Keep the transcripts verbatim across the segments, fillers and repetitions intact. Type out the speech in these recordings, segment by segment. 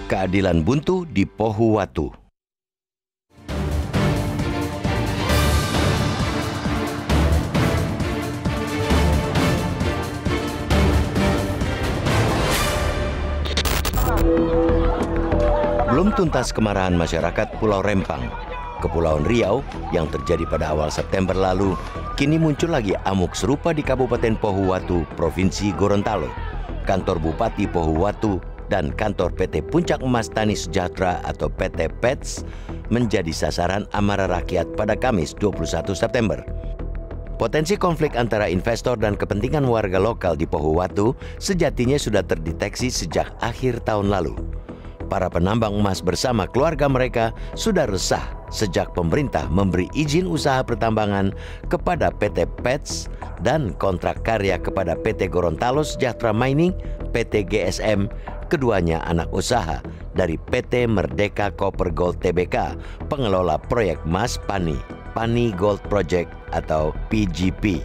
Keadilan buntu di Pohuwatu. Belum tuntas kemarahan masyarakat Pulau Rempang, Kepulauan Riau yang terjadi pada awal September lalu, kini muncul lagi amuk serupa di Kabupaten Pohuwatu, Provinsi Gorontalo. Kantor Bupati Pohuwatu dan kantor P T Puncak Emas Tani Sejahtera atau P T P E T S menjadi sasaran amarah rakyat pada Kamis dua puluh satu September. Potensi konflik antara investor dan kepentingan warga lokal di Pohuwatu sejatinya sudah terdeteksi sejak akhir tahun lalu. Para penambang emas bersama keluarga mereka sudah resah sejak pemerintah memberi izin usaha pertambangan kepada P T P E T S dan kontrak karya kepada P T Gorontalo Sejahtera Mining, P T G S M, keduanya anak usaha dari P T Merdeka Copper Gold T B K, pengelola proyek emas Pani, Pani Gold Project atau P G P.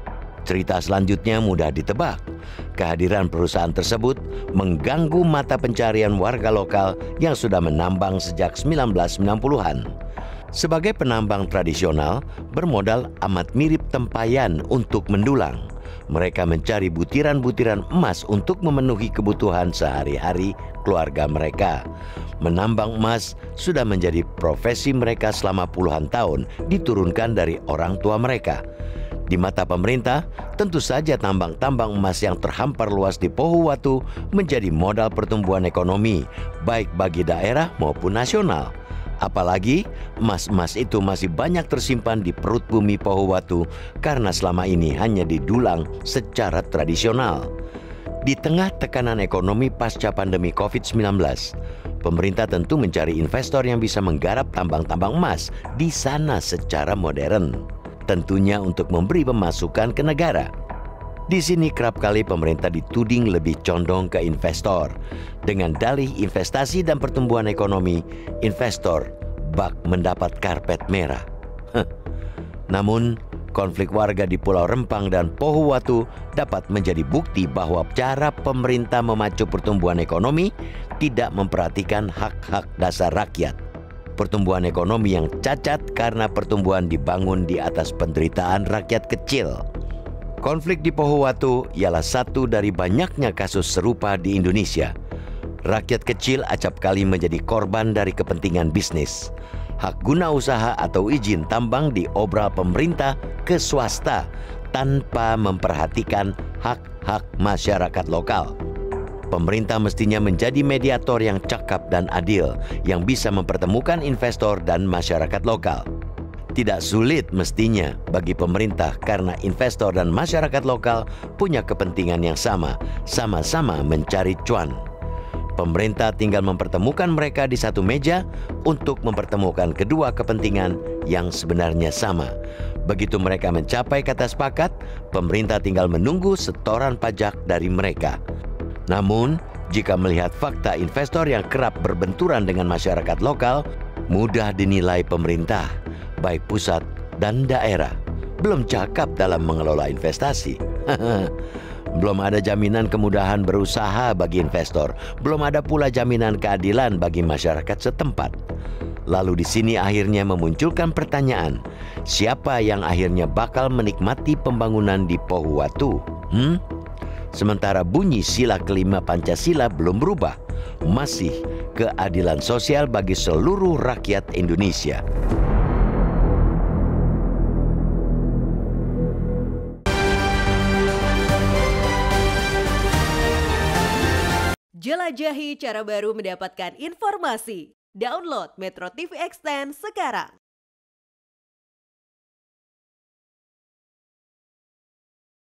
Cerita selanjutnya mudah ditebak. Kehadiran perusahaan tersebut mengganggu mata pencarian warga lokal yang sudah menambang sejak seribu sembilan ratus sembilan puluhan. Sebagai penambang tradisional, bermodal amat mirip tempayan untuk mendulang. Mereka mencari butiran-butiran emas untuk memenuhi kebutuhan sehari-hari keluarga mereka. Menambang emas sudah menjadi profesi mereka selama puluhan tahun, diturunkan dari orang tua mereka. Di mata pemerintah, tentu saja tambang-tambang emas yang terhampar luas di Pohuwatu menjadi modal pertumbuhan ekonomi, baik bagi daerah maupun nasional. Apalagi emas-emas itu masih banyak tersimpan di perut bumi Pohuwatu karena selama ini hanya didulang secara tradisional. Di tengah tekanan ekonomi pasca pandemi COVID sembilan belas, pemerintah tentu mencari investor yang bisa menggarap tambang-tambang emas di sana secara modern. Tentunya untuk memberi pemasukan ke negara. Di sini kerap kali pemerintah dituding lebih condong ke investor. Dengan dalih investasi dan pertumbuhan ekonomi, investor bak mendapat karpet merah. Huh. Namun, konflik warga di Pulau Rempang dan Pohuwatu dapat menjadi bukti bahwa cara pemerintah memacu pertumbuhan ekonomi tidak memperhatikan hak-hak dasar rakyat. Pertumbuhan ekonomi yang cacat karena pertumbuhan dibangun di atas penderitaan rakyat kecil. Konflik di Pohuwatu ialah satu dari banyaknya kasus serupa di Indonesia. Rakyat kecil acap kali menjadi korban dari kepentingan bisnis. Hak guna usaha atau izin tambang diobral pemerintah ke swasta tanpa memperhatikan hak-hak masyarakat lokal. Pemerintah mestinya menjadi mediator yang cakap dan adil, yang bisa mempertemukan investor dan masyarakat lokal. Tidak sulit mestinya bagi pemerintah karena investor dan masyarakat lokal punya kepentingan yang sama, sama-sama mencari cuan. Pemerintah tinggal mempertemukan mereka di satu meja untuk mempertemukan kedua kepentingan yang sebenarnya sama. Begitu mereka mencapai kata sepakat, pemerintah tinggal menunggu setoran pajak dari mereka. Namun, jika melihat fakta investor yang kerap berbenturan dengan masyarakat lokal, mudah dinilai pemerintah, baik pusat dan daerah, belum cakap dalam mengelola investasi. Belum ada jaminan kemudahan berusaha bagi investor, belum ada pula jaminan keadilan bagi masyarakat setempat. Lalu di sini akhirnya memunculkan pertanyaan, siapa yang akhirnya bakal menikmati pembangunan di Pohuwatu? Hmm? Sementara bunyi sila kelima Pancasila belum berubah, masih keadilan sosial bagi seluruh rakyat Indonesia. Jelajahi cara baru mendapatkan informasi. Download Metro T V Extend sekarang.